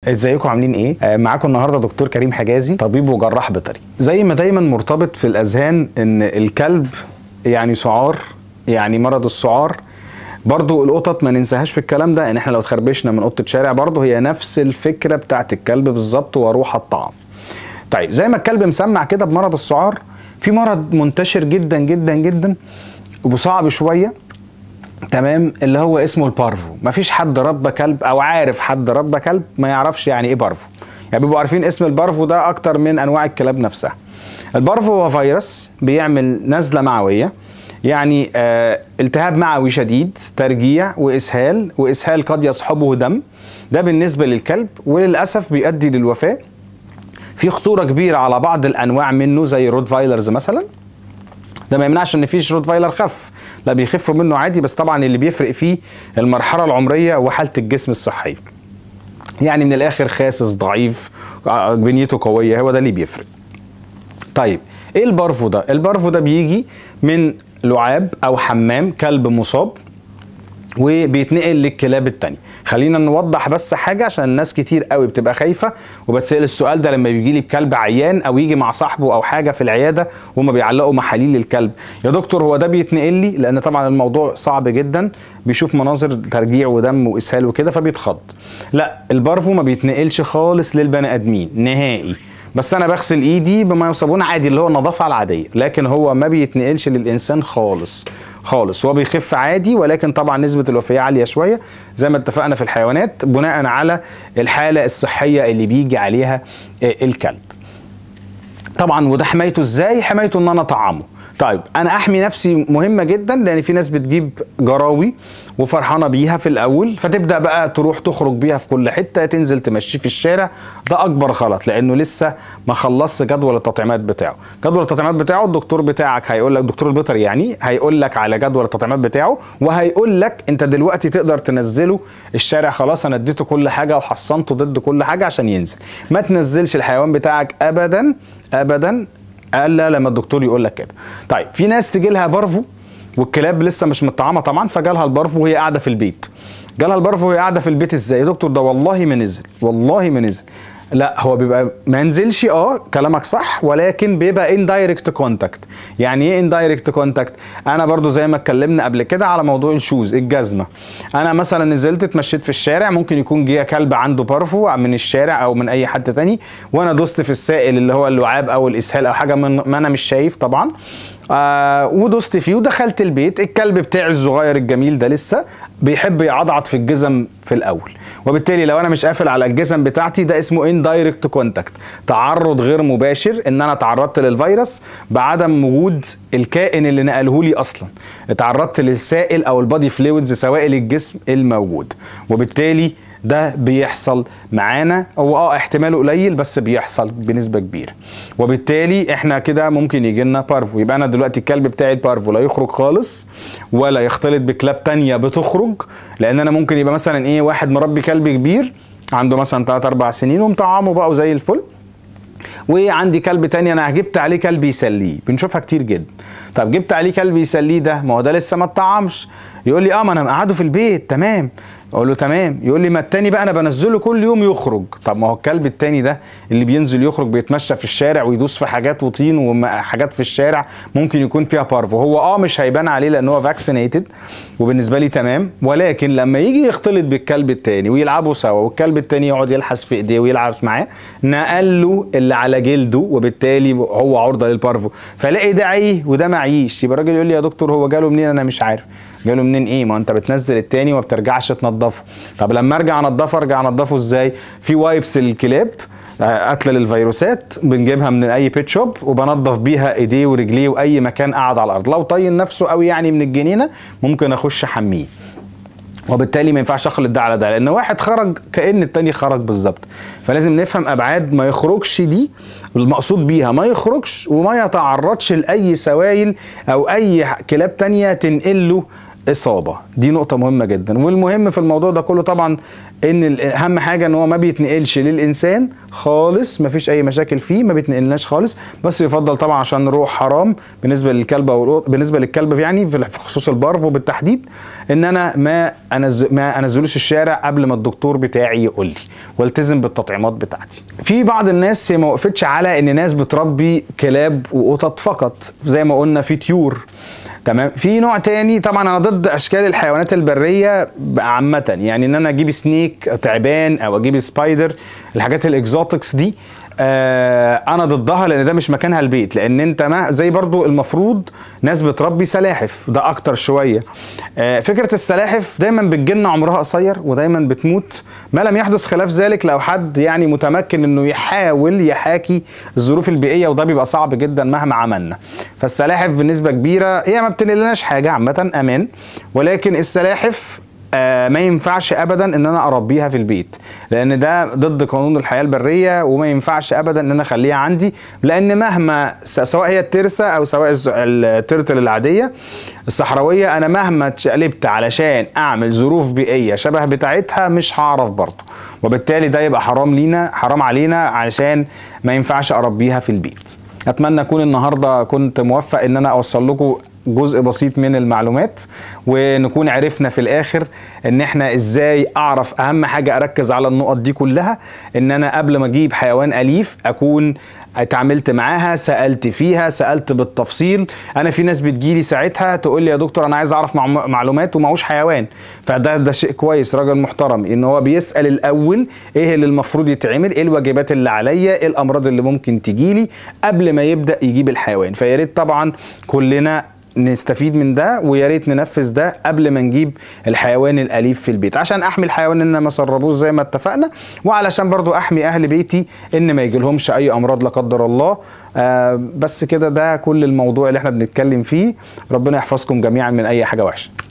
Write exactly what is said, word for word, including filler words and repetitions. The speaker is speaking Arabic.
ازيكم عاملين ايه؟ آه معاكم النهارده دكتور كريم حجازي، طبيب وجراح بيطري. زي ما دايما مرتبط في الاذهان ان الكلب يعني سعار، يعني مرض السعار. برضو القطط ما ننساهاش في الكلام ده، ان احنا لو اتخربشنا من قطه شارع برضو هي نفس الفكره بتاعت الكلب بالظبط، وروح الطعام. طيب زي ما الكلب مسمع كده بمرض السعار، في مرض منتشر جدا جدا جدا وصعب شويه، تمام، اللي هو اسمه البارفو. مفيش حد ربى كلب او عارف حد ربى كلب ما يعرفش يعني ايه بارفو. يعني بيبقوا عارفين اسم البارفو ده اكتر من انواع الكلاب نفسها. البارفو هو فيروس بيعمل نزله معويه، يعني آه التهاب معوي شديد، ترجيع واسهال، واسهال قد يصحبه دم. ده بالنسبه للكلب، وللاسف بيؤدي للوفاه. في خطوره كبيره على بعض الانواع منه زي الروتفايلرز مثلا. ده ما يمنعش ان فيش روتفايلر خف، لا بيخفوا منه عادي، بس طبعا اللي بيفرق فيه المرحله العمريه وحاله الجسم الصحيه. يعني من الاخر خاسس ضعيف بنيته قويه، هو ده اللي بيفرق. طيب ايه البارفو ده؟ البارفو ده بيجي من لعاب او حمام كلب مصاب، وبيتنقل للكلاب التانية. خلينا نوضح بس حاجة عشان الناس كتير قوي بتبقى خايفة وبتسأل السؤال ده لما بيجي لي بكلب عيان او يجي مع صاحبه او حاجة في العيادة وهم بيعلقوا محاليل للكلب. يا دكتور هو ده بيتنقل لي؟ لان طبعا الموضوع صعب جدا، بيشوف مناظر ترجيع ودم واسهال وكده فبيتخض. لا، البارفو ما بيتنقلش خالص للبني ادمين نهائي، بس انا بغسل ايدي بما يصابون عادي اللي هو النظافه العاديه، لكن هو ما بيتنقلش للانسان خالص خالص. هو بيخف عادي، ولكن طبعا نسبه الوفاه عاليه شويه زي ما اتفقنا في الحيوانات بناء على الحاله الصحيه اللي بيجي عليها الكلب. طبعا وده حمايته ازاي؟ حمايته ان انا اطعمه. طيب انا احمي نفسي مهمه جدا، لان في ناس بتجيب جراوي وفرحانه بيها في الاول، فتبدا بقى تروح تخرج بيها في كل حته، تنزل تمشيه في الشارع. ده اكبر غلط، لانه لسه ما خلصش جدول التطعيمات بتاعه. جدول التطعيمات بتاعه الدكتور بتاعك هيقول لك، دكتور البيطري يعني هيقول لك على جدول التطعيمات بتاعه، وهيقول لك انت دلوقتي تقدر تنزله الشارع. خلاص انا اديته كل حاجه وحصنته ضد كل حاجه عشان ينزل. ما تنزلش الحيوان بتاعك ابدا ابدا الا لما الدكتور يقول لك كده. طيب في ناس تجي لها بارفو والكلاب لسه مش متطعمه طبعا، فجالها البارفو وهي قاعده في البيت. جالها البارفو وهي قاعده في البيت ازاي يا دكتور؟ ده والله ما نزل، والله ما نزل. لا، هو بيبقى ما نزلش، اه كلامك صح، ولكن بيبقى اندايركت كونتاكت. يعني ايه اندايركت كونتاكت؟ انا برضو زي ما اتكلمنا قبل كده على موضوع الشوز، الجزمه. انا مثلا نزلت اتمشيت في الشارع، ممكن يكون جه كلب عنده بارفو من الشارع او من اي حد تاني، وانا دوست في السائل اللي هو اللعاب او الاسهال او حاجه من ما انا مش شايف طبعا، آه ودوست فيه ودخلت البيت. الكلب بتاعي الصغير الجميل ده لسه بيحب يعضعض في الجزم في الاول، وبالتالي لو انا مش قافل على الجزم بتاعتي ده اسمه اندايركت كونتاكت، تعرض غير مباشر، ان انا تعرضت للفيروس بعدم وجود الكائن اللي نقله لي اصلا. تعرضت للسائل او البادي فلويدز، سوائل الجسم الموجود، وبالتالي ده بيحصل معانا. هو اه احتماله قليل بس بيحصل بنسبه كبيره، وبالتالي احنا كده ممكن يجي لنا بارفو. يبقى انا دلوقتي الكلب بتاعي البارفو لا يخرج خالص ولا يختلط بكلاب تانية بتخرج، لان انا ممكن يبقى مثلا ايه واحد مربي كلب كبير عنده مثلا تلاتة أربعة سنين ومطعمه بقى وزي الفل، وعندي كلب تاني انا جبت عليه كلب يسليه، بنشوفها كتير جدا. طب جبت عليه كلب يسليه ده، ما هو ده لسه ما اتطعمش. يقول لي اه ما انا مقعده في البيت، تمام. اقول له تمام. يقول لي ما التاني بقى انا بنزله كل يوم يخرج. طب ما هو الكلب التاني ده اللي بينزل يخرج بيتمشى في الشارع ويدوس في حاجات وطين وحاجات في الشارع ممكن يكون فيها بارفو. هو اه مش هيبان عليه لان هو فاكسينيتد وبالنسبه لي تمام، ولكن لما يجي يختلط بالكلب التاني ويلعبوا سوا والكلب التاني يقعد يلحس في ايديه ويلعب معاه، نقل له اللي على جلده، وبالتالي هو عرضه للبارفو. فلاقي ده عيه وده معيش. يبقى الراجل يقول لي يا دكتور هو جاله منين؟ انا مش عارف جاله منين. ايه؟ ما انت بتنزل التاني وما بترجعش تنضفه. طب لما ارجع انضفه ارجع انضفه ازاي؟ في وايبس الكلاب قتله للفيروسات بنجيبها من اي بيت شوب وبنضف بيها ايديه ورجليه واي مكان قاعد على الارض. لو طين نفسه قوي يعني من الجنينه ممكن اخش احميه، وبالتالي ما ينفعش اخلط ده على ده، لان واحد خرج كأن التاني خرج بالظبط. فلازم نفهم ابعاد ما يخرجش دي، المقصود بيها ما يخرجش وما يتعرضش لاي سوائل او اي كلاب تانية تنقل له اصابه. دي نقطه مهمه جدا. والمهم في الموضوع ده كله طبعا ان اهم حاجه ان هو ما بيتنقلش للانسان خالص، ما فيش اي مشاكل فيه، ما بيتنقلناش خالص، بس يفضل طبعا عشان روح حرام بالنسبه للكلب او بالنسبه للكلب يعني في خصوص البارفو بالتحديد، ان انا ما أنزل ما انزلوش الشارع قبل ما الدكتور بتاعي يقول لي، والتزم بالتطعيمات بتاعتي. في بعض الناس ما وقفتش على ان ناس بتربي كلاب وقطط فقط، زي ما قلنا في طيور، تمام. في نوع تاني طبعا انا ضد اشكال الحيوانات البريه عامه، يعني ان انا اجيب سنيك تعبان او اجيب سبايدر، الحاجات الاكزوتكس دي آه انا ضدها، لان ده مش مكانها البيت. لان انت ما زي برضو المفروض ناس بتربي سلاحف، ده اكتر شويه. آه فكره السلاحف دايما بتجيلنا عمرها قصير ودايما بتموت، ما لم يحدث خلاف ذلك لو حد يعني متمكن انه يحاول يحاكي الظروف البيئيه، وده بيبقى صعب جدا مهما عملنا. فالسلاحف بنسبه كبيره هي ما بتنقلناش حاجه عامه، امان. ولكن السلاحف آه ما ينفعش ابدا ان انا اربيها في البيت، لان ده ضد قانون الحياه البريه، وما ينفعش ابدا ان انا اخليها عندي، لان مهما سواء هي الترسه او سواء الترتل العاديه الصحراويه، انا مهما اتشقلبت علشان اعمل ظروف بيئيه شبه بتاعتها مش هعرف برضه، وبالتالي ده يبقى حرام لينا، حرام علينا، علشان ما ينفعش اربيها في البيت. اتمنى اكون النهارده كنت موفق ان انا اوصل لكم جزء بسيط من المعلومات، ونكون عرفنا في الاخر ان احنا ازاي اعرف اهم حاجه اركز على النقط دي كلها، ان انا قبل ما اجيب حيوان اليف اكون اتعاملت معاها، سالت فيها، سالت بالتفصيل. انا في ناس بتجيلي ساعتها تقول لي يا دكتور انا عايز اعرف معلومات ومعوش حيوان، فده ده شيء كويس، راجل محترم ان هو بيسال الاول ايه اللي المفروض يتعمل، ايه الواجبات اللي عليا، ايه الامراض اللي ممكن تجيلي قبل ما يبدا يجيب الحيوان. فيا ريت طبعا كلنا نستفيد من ده، ويا ريت ننفذ ده قبل ما نجيب الحيوان الاليف في البيت، عشان احمي الحيوان ان ما سربوش زي ما اتفقنا، وعلشان برضو احمي اهل بيتي ان ما يجيلهمش اي امراض لا قدر الله. آه بس كده، ده كل الموضوع اللي احنا بنتكلم فيه. ربنا يحفظكم جميعا من اي حاجه وحشه.